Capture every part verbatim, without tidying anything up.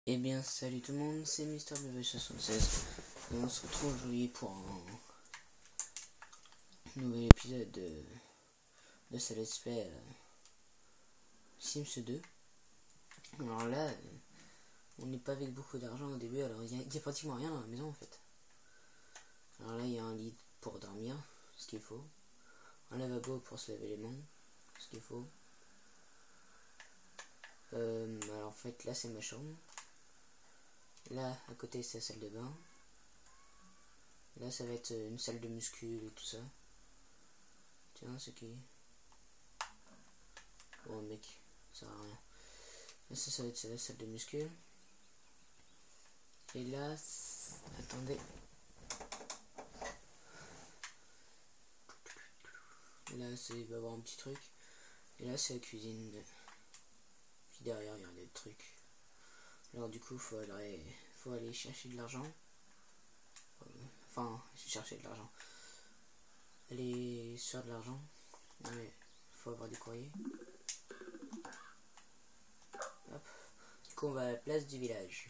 Eh bien salut tout le monde, c'est Mister W soixante-seize et on se retrouve aujourd'hui pour un nouvel épisode de, de ce let's play euh, Sims deux. Alors là, euh, on n'est pas avec beaucoup d'argent au début, alors il n'y a, a pratiquement rien dans la maison en fait. Alors là il y a un lit pour dormir, ce qu'il faut, un lavabo pour se laver les mains, ce qu'il faut. Euh, alors en fait là c'est ma chambre. Là, à côté, c'est la salle de bain. Là, ça va être une salle de muscu et tout ça. Tiens, c'est qui? Oh, mec, ça sert à rien. Là, ça, ça va être la salle de muscu. Et là, attendez. Là, il va y avoir un petit truc. Et là, c'est la cuisine. Puis derrière, il y a des trucs. Alors, du coup, il faut aller, faut aller chercher de l'argent. Enfin, chercher de l'argent. Aller sur de l'argent. Mais faut avoir des courriers. Hop. Du coup, on va à la place du village.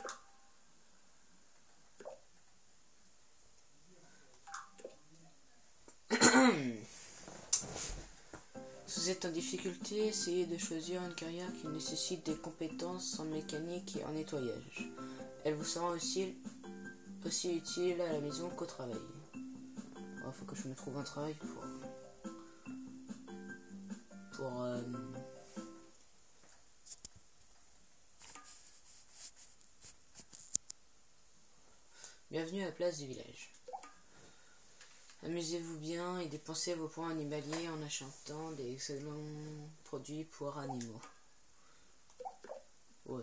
Si vous êtes en difficulté, essayez de choisir une carrière qui nécessite des compétences en mécanique et en nettoyage. Elle vous sera aussi, aussi utile à la maison qu'au travail. Il faut que je me trouve un travail pour... pour... Euh, Bienvenue à la place du village. Amusez-vous bien et dépensez vos points animaliers en achetant des excellents produits pour animaux. Ouais.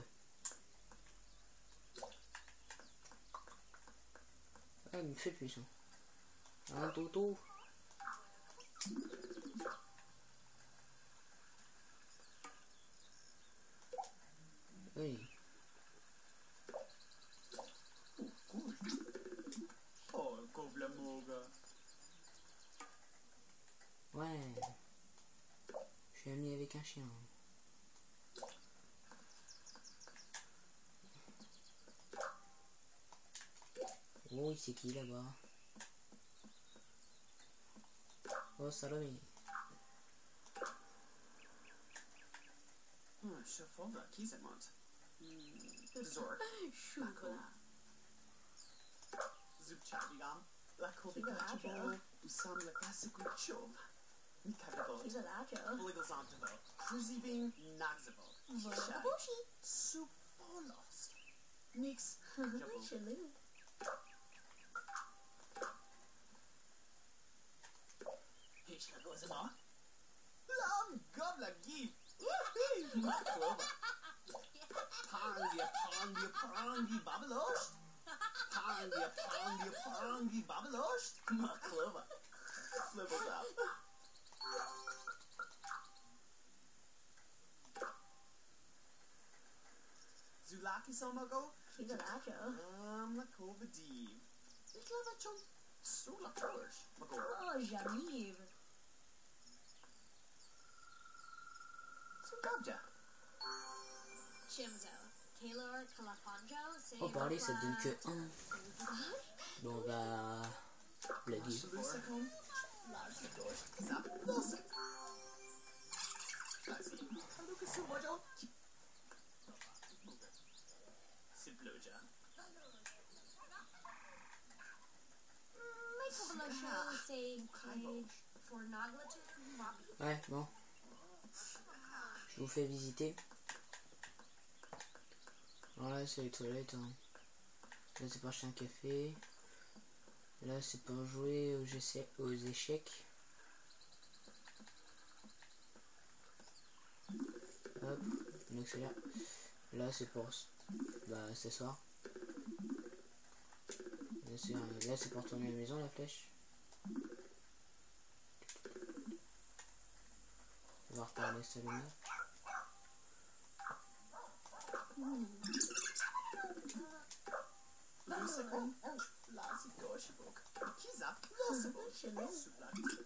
Ah, il me fait plus ça. Un toto. Oui. Ouais. Je suis ami avec un chien. Oh, c'est qui là-bas? Oh, Salomé. Chocolat, Kiesemont. Zork. Chocolat. Zupchadigam. Lakovigacho. Usam la classical chov. Mikadabo. Oligosantabo. Cruzibing Naxabo. Kishabushi. Supolos. Nix. Jabu. Hitchkagozama. Lam gobla give. Maklova. Pangia, pangia, pangi, babelosh. Pangia, pangia, pangi, babelosh. Maklova. Flibbled up. Zulaki somago? Kigalacho. Um, Lakova div. Iklavachum. Sula Polish. Mago. Oh, Janiv. Sugabja. Chimzo. Kaylor, Kalapanjo, Oh, parler, ça donne que un. Bon, on va blaguer. Lusacum. Lasigosh. Zap. Lusik. Kasi. Lucasumojo. Siploja. Make a below show, say, page for Noglaton, Moppy. Ouais, bon. Je vous fais visiter. Alors là, c'est les toilettes. Hein. Là, c'est pour acheter un café. Là, c'est pour jouer aux, essais, aux échecs. Hop, on accélère. Là, c'est pour bah, s'asseoir. Là, c'est pour tourner à la maison, la flèche. On va reparler seulement. Lusacum. Lasigosh. Kizap. Lusik. Sulaki.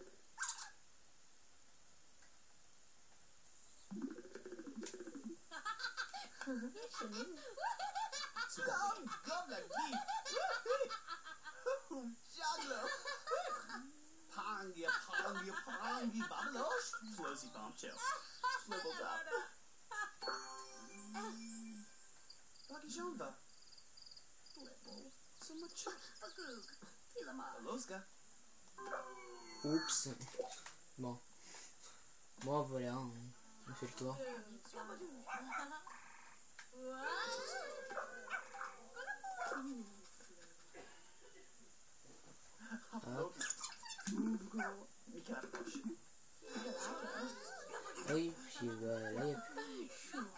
Majamba. Blibble. So much. Bagoog. Tilama. Aloska. Oups. Bon. Bon, voilà, on, on fait le tour. Hop. Mikaraposh. Oui, puis bah, là, il y a plus.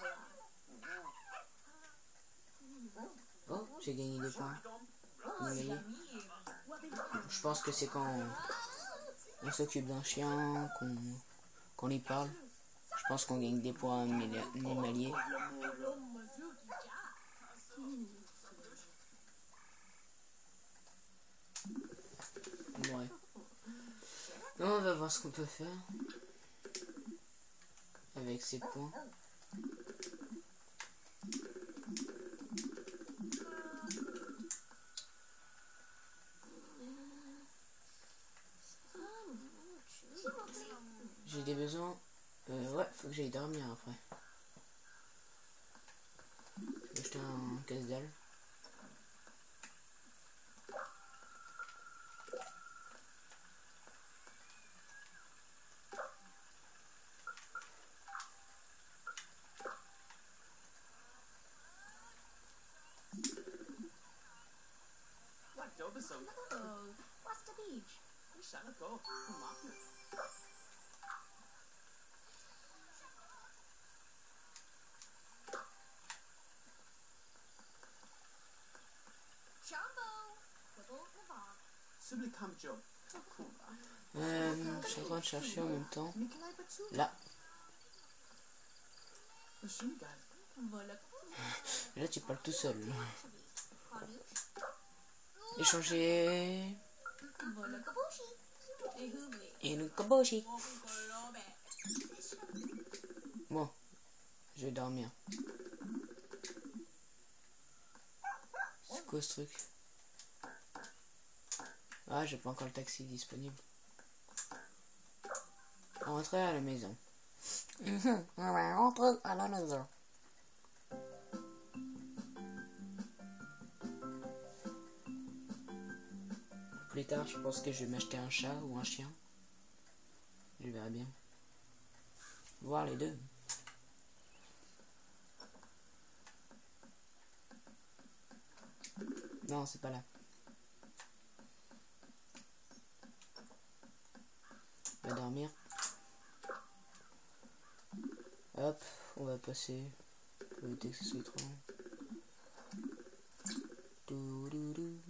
Oh, j'ai gagné des points. Animalier. Je pense que c'est quand on, on s'occupe d'un chien, qu'on qu'on lui parle. Je pense qu'on gagne des points animaliers. Ouais. Non, on va voir ce qu'on peut faire avec ces points. J'ai des besoins. Euh, ouais, faut que j'aille dormir après. Je vais jeter un casse-dalle. Black Dobasong. Oh, what's the beach? Shalako. Umakna. Jumbo. Wibble Navog. Subli Kamjo. Euh, je suis en train de chercher en même temps. Nikolai Batsu. Là, Shumgal. Volok. là tu parles tout seul. Hanush. Échanger. Volokabushi. Et Hubli. Et le kaboshi. Wokolobe. Bon, je vais dormir. C'est quoi ce truc? Ah, j'ai pas encore le taxi disponible. Rentrer à la maison. On va rentrer à la maison. Plus tard, je pense que je vais m'acheter un chat ou un chien. Je verrai bien. Voir les deux. Non, c'est pas là. On va dormir. Hop, on va passer. Pour éviter que ce soit trop long. Doudoudou.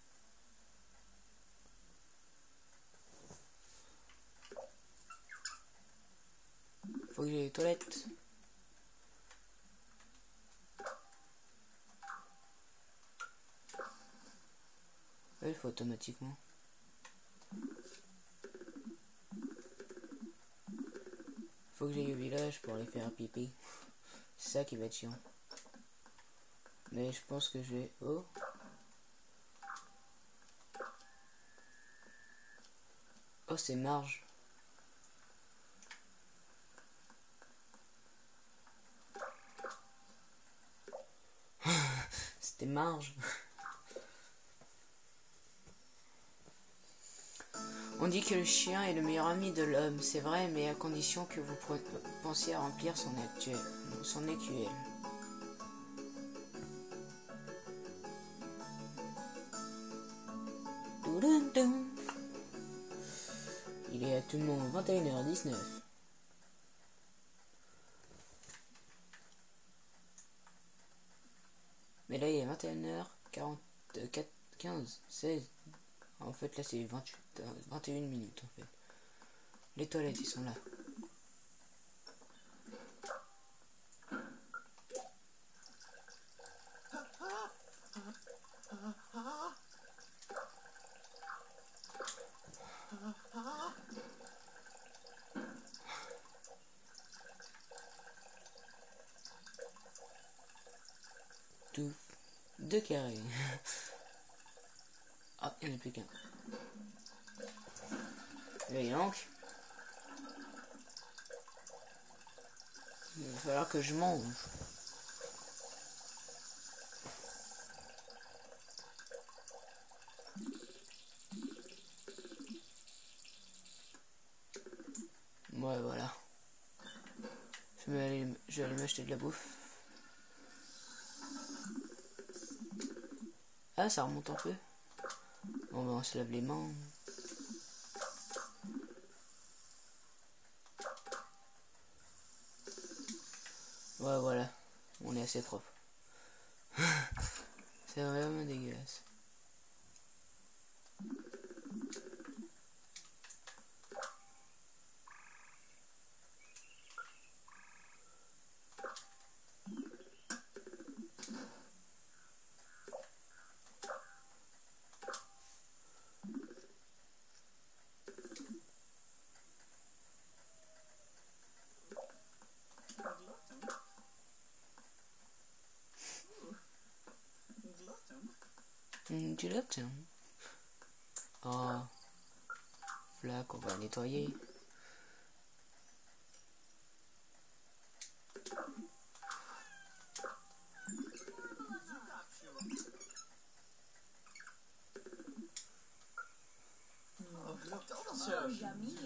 Faut que j'aille aux toilettes. Ouais, il faut automatiquement. Faut que j'aille au village pour aller faire pipi. C'est ça qui va être chiant. Mais je pense que je vais... Oh. Oh, c'est Marge. C'était Marge. On dit que le chien est le meilleur ami de l'homme, c'est vrai, mais à condition que vous pensiez à remplir son actuel, son écuelle. Il est actuellement vingt et une heures dix-neuf. Mais là il est vingt et une heures quarante-quatre, quinze, seize. En fait là c'est vingt-huit, vingt et une minutes en fait. Les toilettes ils sont là. Tout. Deux carrés. Ah, il n'y en a plus qu'un. Et donc, il va falloir que je mange. je vais aller m'acheter de la bouffe. Ah, ça remonte un peu. Bon, ben, on se lave les mains. Ouais, voilà. On est assez propre. C'est vraiment dégueulasse. Mmh, tu l'as, tiens. Oh. Flac, on va nettoyer. Oh, yummy.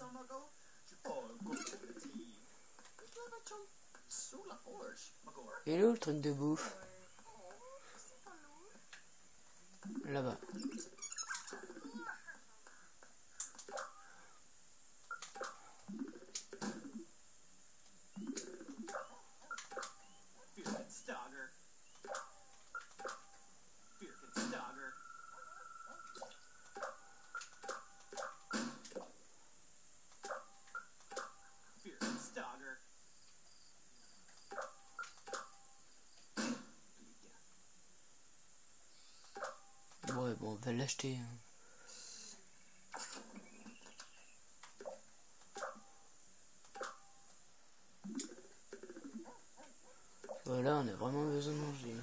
Et là, le truc de bouffe? Là-bas. Ouais, bon, on va l'acheter. Hein. Voilà, on a vraiment besoin de manger.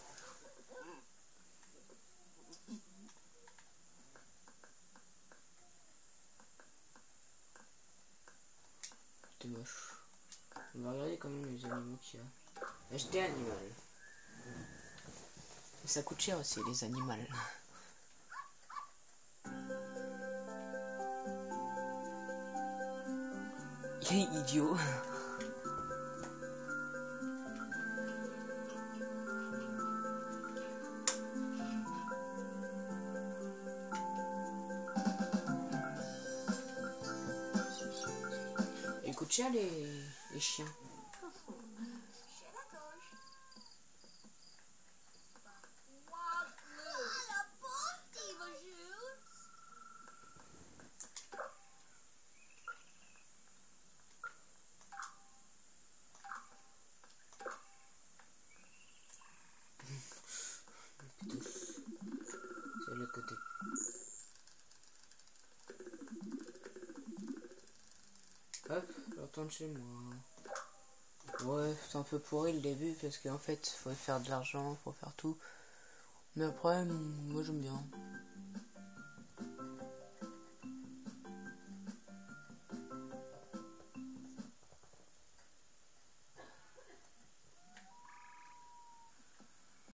C'est moche. On va regarder quand même les animaux qu'il y a. Acheter animal. Ça coûte cher aussi, les animaux. Il est idiot. Il coûte cher les, les chiens. C'est le côté. Hop, je retourne chez moi. Ouais, c'est un peu pourri le début parce qu'en fait, faut faire de l'argent, faut faire tout. Mais après, moi j'aime bien.